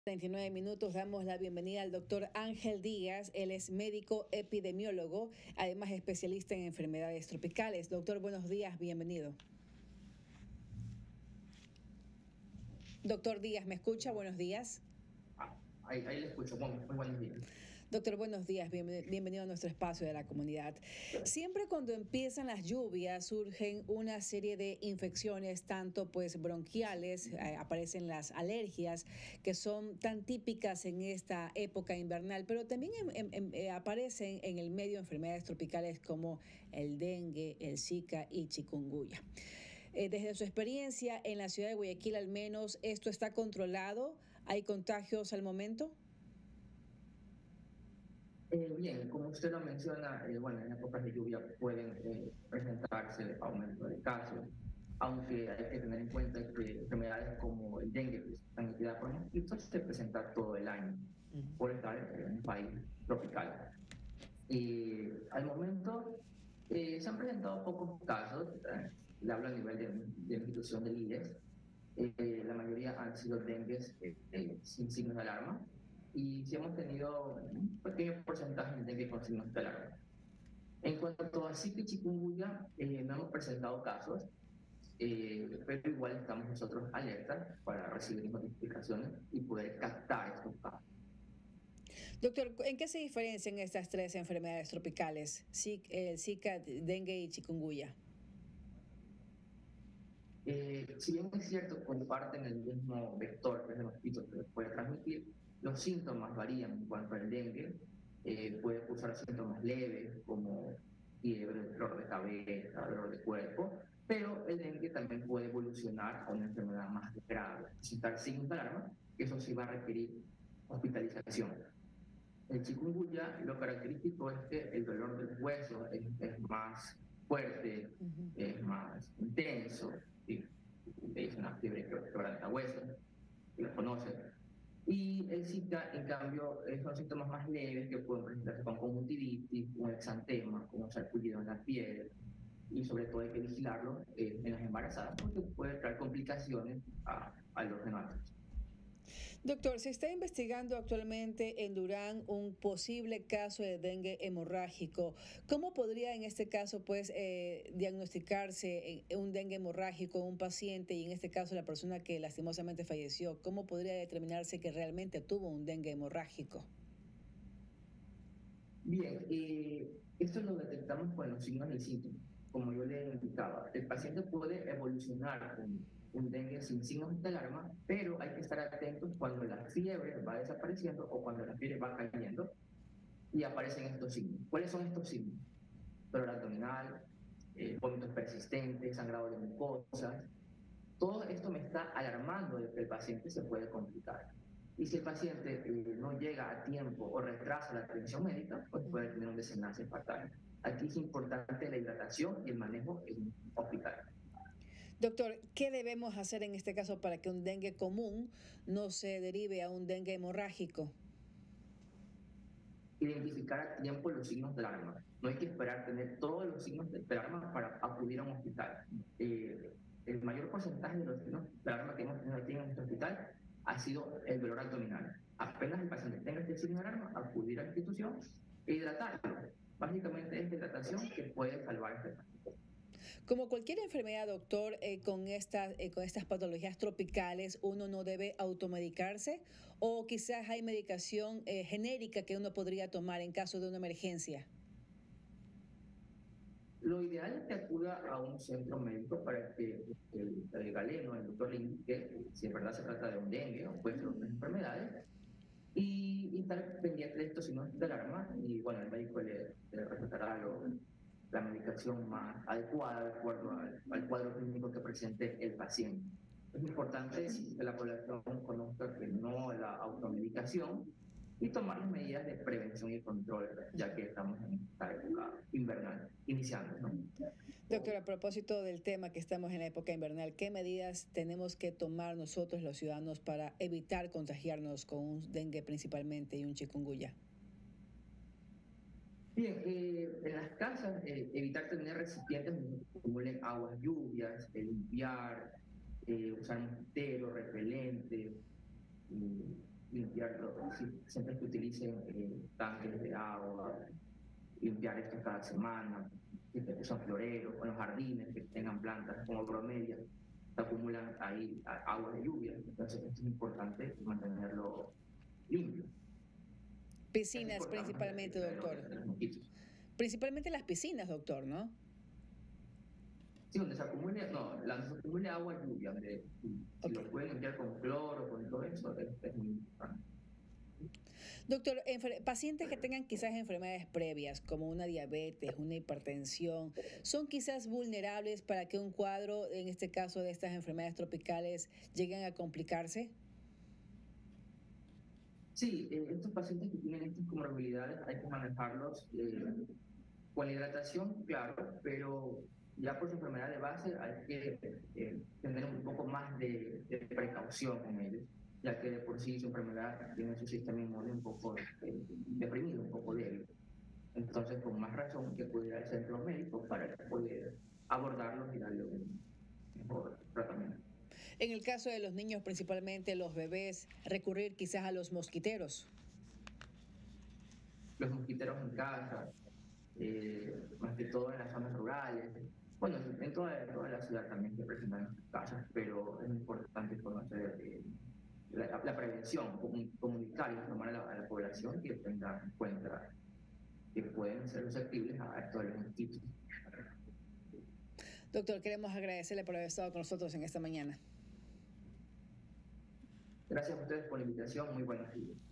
29 minutos, damos la bienvenida al doctor Ángel Díaz. Él es médico epidemiólogo, además especialista en enfermedades tropicales. Doctor, buenos días, bienvenido. Doctor Díaz, ¿me escucha? Buenos días. Ahí le escucho. Bueno, muy buenos días. Doctor, buenos días, bienvenido a nuestro espacio de la comunidad. Siempre cuando empiezan las lluvias surgen una serie de infecciones, tanto pues bronquiales, aparecen las alergias que son tan típicas en esta época invernal, pero también aparecen en el medio enfermedades tropicales como el dengue, el Zika y chikungunya. Desde su experiencia en la ciudad de Guayaquil al menos, ¿esto está controlado? ¿Hay contagios al momento? Bien, como usted lo menciona, bueno, en épocas de lluvia pueden presentarse aumento de casos, aunque hay que tener en cuenta que enfermedades como el dengue, que es transmitida por mosquitos, se presenta todo el año por estar en un país tropical. Y al momento se han presentado pocos casos, le hablo a nivel de institución del IES. La mayoría han sido dengues sin signos de alarma, y sí hemos tenido un pequeño porcentaje de dengue con signos de alarma. En cuanto a Zika y chikungunya, no hemos presentado casos, pero igual estamos nosotros alertas para recibir notificaciones y poder captar estos casos. Doctor, ¿en qué se diferencian estas tres enfermedades tropicales? Zika, dengue y chikungunya. Si bien es cierto, comparten el mismo vector, que es el mosquito que puede transmitir, los síntomas varían. En cuanto al dengue, puede causar síntomas leves como fiebre, dolor de cabeza, dolor de cuerpo, pero el dengue también puede evolucionar a una enfermedad más grave, presentar signos de alarma, que eso sí va a requerir hospitalización. El chikungunya, lo característico es que el dolor del hueso es más fuerte, es más intenso, ¿sí? Es una fiebre quebrantahuesos, que lo conocen. Y el Zika, en cambio, son síntomas más leves que pueden presentarse con conjuntivitis, con exantema, con un sarpullido en la piel, y sobre todo hay que vigilarlo en las embarazadas porque puede traer complicaciones a los neonatos. Doctor, se está investigando actualmente en Durán un posible caso de dengue hemorrágico. ¿Cómo podría en este caso pues diagnosticarse un dengue hemorrágico en un paciente y en este caso la persona que lastimosamente falleció? ¿Cómo podría determinarse que realmente tuvo un dengue hemorrágico? Bien, esto lo detectamos con los signos y síntomas. Como yo le indicaba, el paciente puede evolucionar con un dengue sin signos de alarma, pero hay que estar atentos cuando la fiebre va desapareciendo o cuando la fiebre va cayendo y aparecen estos signos. ¿Cuáles son estos signos? Dolor abdominal, vómitos persistentes, sangrado de mucosas. Todo esto me está alarmando de que el paciente se puede complicar. Y si el paciente no llega a tiempo o retrasa la atención médica, pues puede tener un desenlace fatal. Aquí es importante la hidratación y el manejo en un hospital. Doctor, ¿qué debemos hacer en este caso para que un dengue común no se derive a un dengue hemorrágico? Identificar a tiempo los signos de alarma. No hay que esperar tener todos los signos de alarma para acudir a un hospital. El mayor porcentaje de los signos de alarma que hemos tenido aquí en nuestro hospital ha sido el dolor abdominal. Apenas el paciente tenga este signo de alarma, acudir a la institución e hidratarlo. Básicamente es la hidratación que puede salvar este paciente. Como cualquier enfermedad, doctor, con estas patologías tropicales, ¿uno no debe automedicarse? ¿O quizás hay medicación genérica que uno podría tomar en caso de una emergencia? Lo ideal es que acuda a un centro médico para que el galeno, el doctor le indique si en verdad se trata de un dengue o puede ser otras enfermedades, y estar pendiente de estos signos de alarma. Y bueno, el médico le recetará la medicación más adecuada de acuerdo al cuadro clínico que presente el paciente. Es importante que la población conozca que no la automedicación y tomar las medidas de prevención y control, ya que estamos en esta época invernal, iniciando, ¿no? Doctor, a propósito del tema que estamos en la época invernal, ¿qué medidas tenemos que tomar nosotros los ciudadanos para evitar contagiarnos con un dengue principalmente y un chikungunya? Bien, en las casas, evitar tener recipientes donde se acumulen aguas lluvias, limpiar, usar mosquitero, repelente, limpiarlo, siempre que utilicen tanques de agua, limpiar esto cada semana, que son floreros, o los jardines que tengan plantas como bromelias, se acumulan ahí agua de lluvia, entonces esto es importante mantenerlo limpio. Piscinas principalmente, doctor. Principalmente las piscinas, doctor, ¿no? Sí, donde se acumule, no, donde se acumule agua lluvia, donde si lo pueden limpiar con cloro, con todo eso, es muy importante. Doctor, pacientes que tengan quizás enfermedades previas, como una diabetes, una hipertensión, ¿son quizás vulnerables para que un cuadro, en este caso de estas enfermedades tropicales, lleguen a complicarse? Sí, estos pacientes que tienen estas comorbilidades hay que manejarlos con la hidratación, claro, pero ya por su enfermedad de base hay que tener un poco más de precaución con ellos, ya que de por sí su enfermedad tiene su sistema inmune un poco deprimido, un poco débil. Entonces, con más razón que puede ir al centro médico para poder abordarlos y darle un mejor tratamiento. En el caso de los niños, principalmente los bebés, recurrir quizás a los mosquiteros. Los mosquiteros en casa, más que todo en las zonas rurales. Bueno, en toda la ciudad también se presentan en casas, pero es importante conocer la prevención, comunicar y informar a la población que tengan en cuenta que pueden ser susceptibles a estos mosquitos. Doctor, queremos agradecerle por haber estado con nosotros en esta mañana. Gracias a ustedes por la invitación. Muy buenos días.